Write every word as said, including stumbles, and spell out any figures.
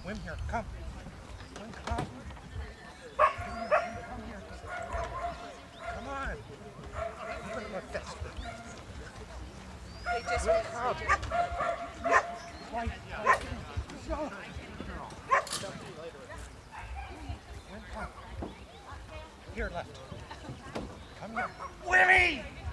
Swim here, come. Swim, come. Come here. Come on. Look at this. They just Swim, went. come. White, Go. Swim, come. Here, left. Come here. Willie!